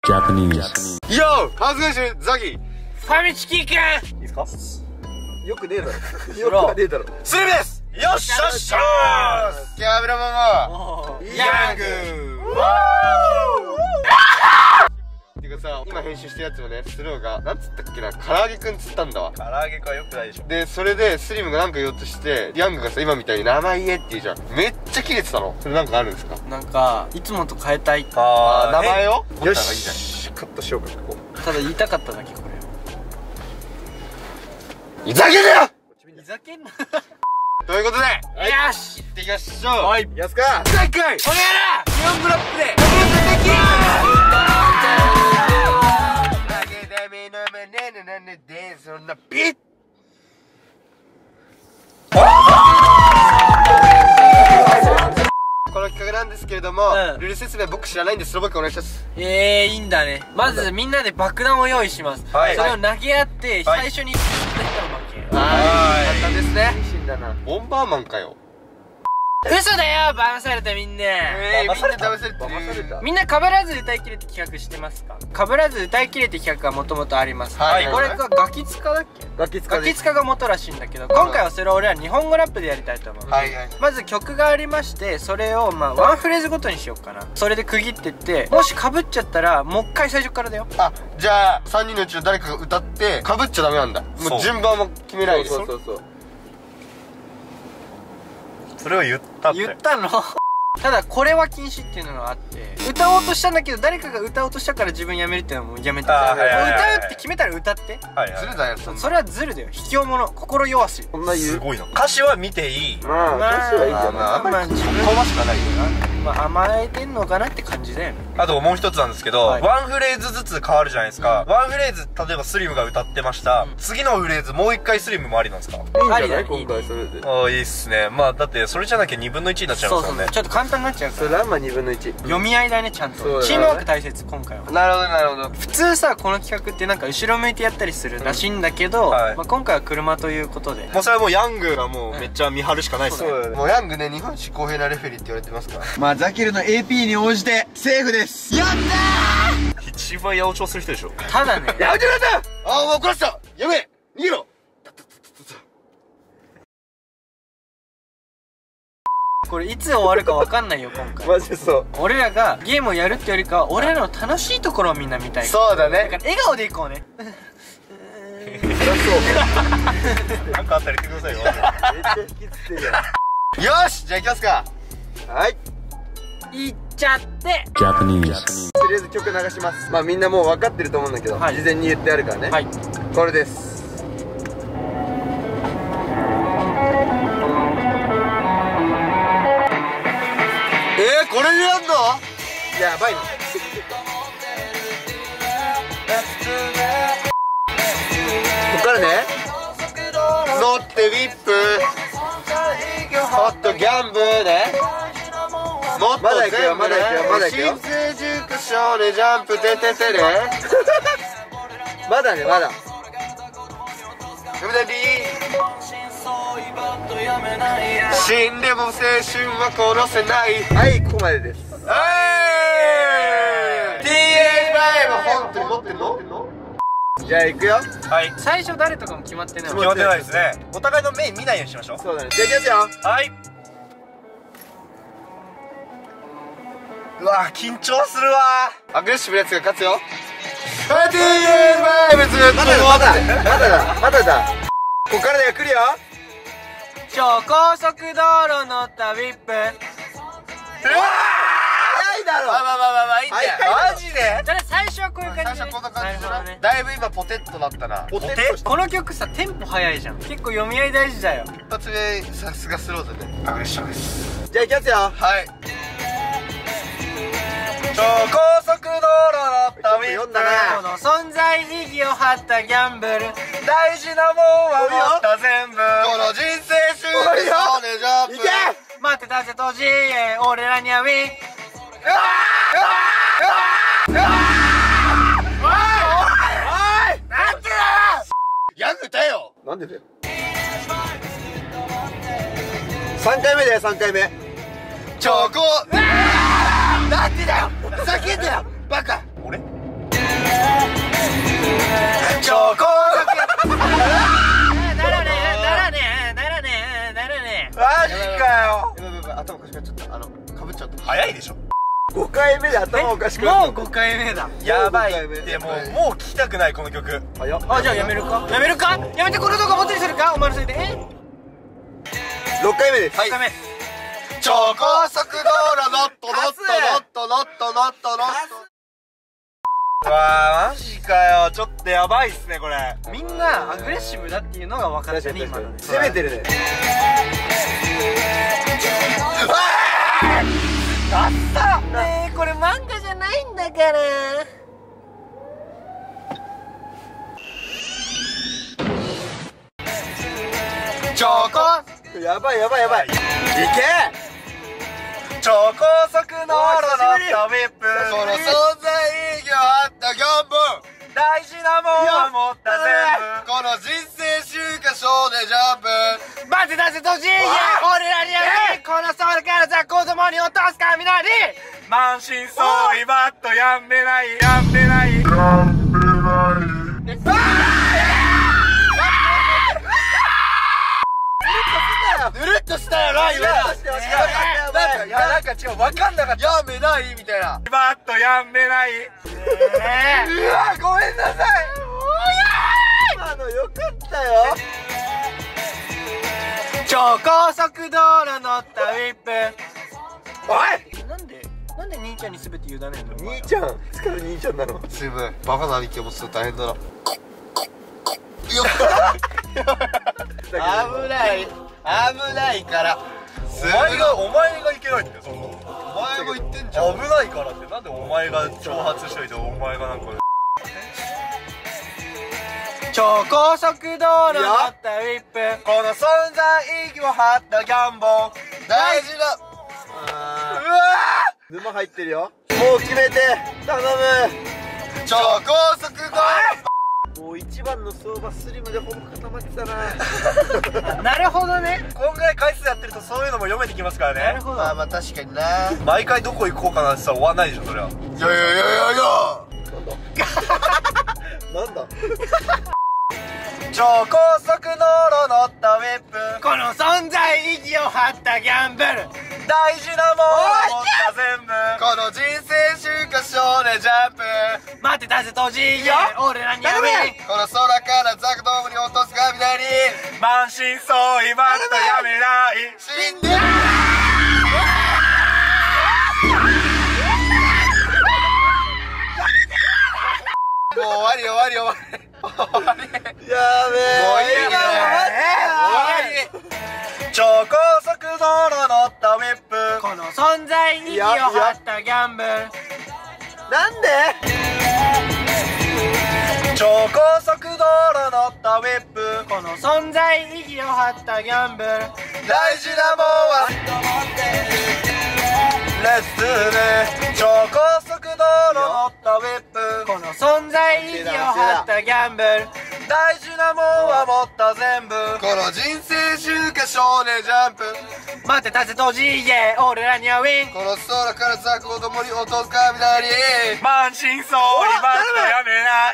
Japanese. Yo! How's it going, Zagi? ファミチキくんいいですか？ よくねえだろ。よくはねえだろ。スリムです。よっしゃっしゃー。キャブラママ。ヤング。てかさ、今編集したやつもね、スローが、なんつったっけな、唐揚げくんつったんだわ。 唐揚げかよくないでしょ。 で、それで、スリムがなんか言おうとして、ヤングがさ、今みたいに名前言えって言うじゃん。めっちゃキレてたの。それなんかあるんですか？ なんかいつもと変えたい。 名前をよし、カットしようか、ここ。 ただ言いたかっただけ。これふざけんなよ。 ふざけんな。 ということで、 よし行ってきましょう。 はい、 やすか再開お願いだ。日本ブロックでそんなピッこの企画なんですけれども、ルール説明僕知らないんでスロボックお願いします。 いいんだね。まずみんなで爆弾を用意します。それを投げ合って最初に簡単ですね。ボンバーマンかよ。 嘘だよ、騙されたみんな。 みんな騙された。 みんな被らず歌い切れって企画してますか？被らず歌い切れって企画がもともとあります。これがガキツカだっけ？ガキツカが元らしいんだけど、今回はそれを俺ら日本語ラップでやりたいと思う。まず曲がありまして、それをまあワンフレーズごとにしようかな。それで区切ってって、もし被っちゃったらもう一回最初からだよ。 あ、じゃあ3人のうちの誰かが歌って被っちゃダメなんだ。もう順番も決めないで。そう。 それを言ったの。 ただこれは禁止っていうのがあって、歌おうとしたんだけど誰かが歌おうとしたから自分やめるっていうのはもうやめて。歌うって決めたら歌って。 ずるだよ。 それはずるだよ。卑怯者、心弱し。 すごいな。歌詞は見ていい。 歌詞はいいじゃん。あんまり自分顔しかないよな。 まあ甘えてんのかなって感じだよね。 あともう一つなんですけど、ワンフレーズずつ変わるじゃないですか。ワンフレーズ、例えばスリムが歌ってました。次のフレーズもう一回スリムもありなんですか？ ありだね。 今回それで。 いいっすね。まあだってそれじゃなきゃ2分の1になっちゃいますもんね。 ちょっと簡単になっちゃうから。 ランマ2分の1。 読み合いだね、ちゃんと。チームワーク大切、今回は。なるほど。普通さ、この企画ってなんか後ろ向いてやったりするらしいんだけど、今回は車ということで。 もうそれはもうヤングがもうめっちゃ見張るしかないっすね。 もうヤングね、日本一公平なレフェリーって言われてますから。 まあザキルの AP に応じてセーフです。やったー。一番八百長する人でしょ。 ただね。 やめてください。ああ、もう怒らせた。やめ逃げろ。 これいつ終わるか分かんないよ、今回。 マジそう。 俺らがゲームをやるってよりかは俺らの楽しいところをみんな見たい。 そうだね。 だから笑顔でいこうね。 なんかあったら言ってくださいよ。 めっちゃ引きつってるよ。よし、じゃあ行きますか。はい。 いっちゃって。 Japanese. とりあえず曲流します。まあみんなもう分かってると思うんだけど、事前に言ってあるからね。はい。これです。これでやんの？やばいな。こっからね。乗ってウィップ。ホットギャンブルね。もっと全部ね。新生塾少年ジャンプてててね。まだね、まだ。死んでも青春は殺せない。はい、ここまでです。TH5 は本当に持ってんの？じゃあ行くよ。 はい。 最初誰とかも決まってない。 決まってないですね。お互いの目見ないようにしましょう。 そうだね。じゃあ行きますよ。 はい。うわー、緊張するわー。 アグレッシブなやつが勝つよ。TH5 まだだ。こっからだよ、来るよ。 超高速道路乗ったウィップ。 早いだろ。まあいいんだよ。マジで？ それ最初はこういう感じで。 だいぶ今ポテッとなったな。 この曲さ、テンポ速いじゃん。結構読み合い大事だよ。 一発目さすがスローだね。アグレッシブです。じゃあ行きますよ。はい。 超高速道路乗ったウィップ。 この存在意義を張ったギャンブル。 大事なもんは持った全部。 この人生終了ね、ジャンプ。いけ！ 待ってたぜ、当時、俺らにはウィン。おい！なんてだよ！ ヤング歌えよ！なんでだよ。3回目だよ、3回目。チョコ！なんでだよ！叫んだよ！バカ！ 俺？ 早いでしょ。 5回目で頭おかしくなった。 もう5回目だ。 やばいってもう聞きたくないこの曲。 あ、じゃあやめるかやめるかやめてこの動画元にするかお前のせいで。 6回目です。 6回目。 超高速道路ノットノットノットノットノットノット。 わあマジかよ。ちょっとやばいっすねこれ。 みんなアグレッシブだっていうのが分かったね今の。 攻めてるね。 ねえこれ漫画じゃないんだから。 超高やばいやばいやばい。いけ超高速道路のウィップ。 この存在意義を張ったギャンブル。 大事なもんは持った全部。 この人生週刊少年ジャンプ。 待って出せとじいや俺らにはこの空からさ子供に落とす雷。 満身創痍バッとやんでないやんでない。 ぬるっとしたよな今。 なんか違う分かんなかった。 やめないみたいな。 バッとやんでない。 うわごめんなさい。今のよかったよ。 超高速道路乗ったウィップ。 おいなんで兄ちゃんに全て委ねんの。 兄ちゃんいつから兄ちゃんなの。すいませんバカな兄貴もすると大変だな。危ない危ないから。 お前がいけないってそんな。 お前が言ってんじゃん。 危ないからってなんでお前が挑発しといてお前がなんか。 超高速道路乗ったウィップ。 この存在意義を張ったギャンボー。 大事だ。うわ沼入ってるよ。もう決めて頼む。超高速道路。もう一番の相場スリムでほぼ固まってたな。 なるほどね。 今回回数やってるとそういうのも読めてきますからね。 なるほど。 まあまあ確かにな。 毎回どこ行こうかなってさ終わんないでしょそれは。 いやいやいやいやいやなんだ超高速道路乗ったウィップ。 この存在意義を張ったギャンブル。 大事なもんは持った全部。 この人生週刊少年ジャンプ。 待って出せとじいや俺らにはこの空からザクドームに落とす雷。 満身創痍バッとやめない。 死んでもう終わり終わり終わり終わり。やべえもういいよ終わり。 超高速道路乗ったウィップ。 この存在意義を張ったギャンブル。 なんで超高速道路乗ったウィップ。 この存在意義を張ったギャンブル。 大事なもんはレッスン超高速道路乗ったウィップ。 この存在意義を張ったギャンブル。 大事なもんは持った全部。 この人生週刊少年ジャンプ。 待って立てとじいや俺らにはウィン。 この空からザク子供に落とす雷。 満身創痍バッとやめない。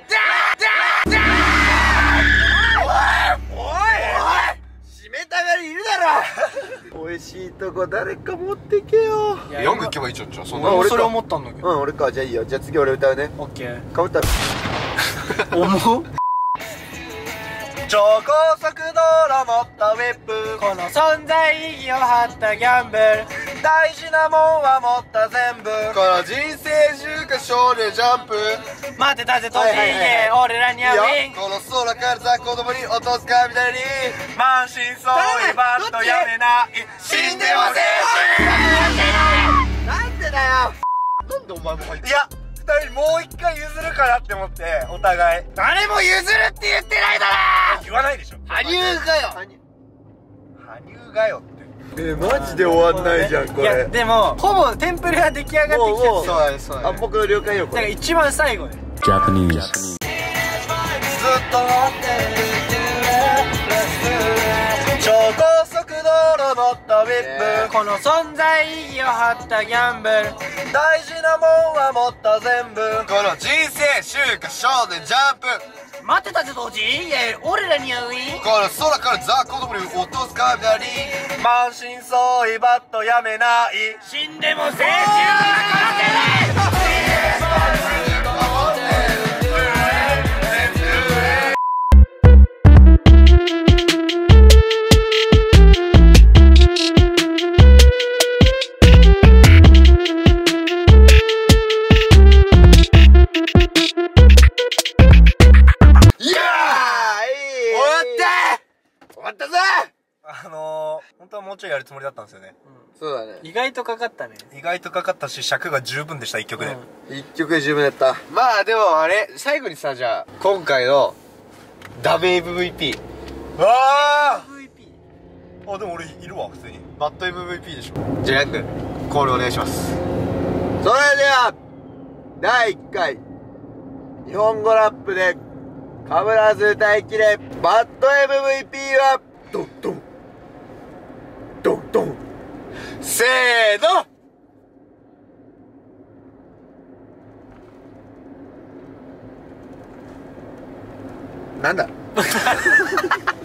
締めたがりいるだろ。美味しいとこ誰か持ってけよ。 ヤング行けばいいじゃん。じゃあそん俺もそれ思ったんだけど。 俺か。じゃあいいよ。じゃあ次俺歌うね。 オッケー。 かぶったら重っ。 超高速道路乗ったウィップ。 この存在意義を張ったギャンブル。 大事なもんは持った全部。 この人生週刊少年ジャンプ。 待って立てとじいや俺らにはウィン。 この空からザク子供に落とす雷。 満身創痍バッとやめない。 死んでません。なんでだよ。なんでお前も入って。 いや2人もう一回譲るかなって思ってお互い。 誰も譲るって言ってないだろ。 言わないでしょ。 羽生かよ。 羽生がよって。 マジで終わんないじゃんこいやれ。 でもほぼテンプレは出来上がってきてる。 そうだねそうだね。暗黙の了解よこれ。 だから一番最後で Japanese. ずっと待ってる超高速道路乗ったたウィップこの存在意義を張ったギャンブル大事なもんは持った全部この人生週刊少年ジャンプ待ってたぜ当時いや俺らに合ういこの空からザ・コドブリ落とす雷満身創痍バットやめない死んでも青春は殺せない本当はもうちょいやるつもりだったんですよね。 そうだね。 意外とかかったね。 意外とかかったし尺が十分でした1曲で。 1曲で十分だった。まあでもあれ最後にさじゃあ今回のダブ MVP。 わあ。 MVP。 あでも俺いるわ普通に。バッド MVP でしょ。 じゃあヤン君コールお願いします。それでは第1回日本語ラップでかぶらず歌いきれバッド MVP はドンドンドンドンせーのなんだ